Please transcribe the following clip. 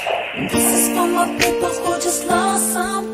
This is for my people who just lost some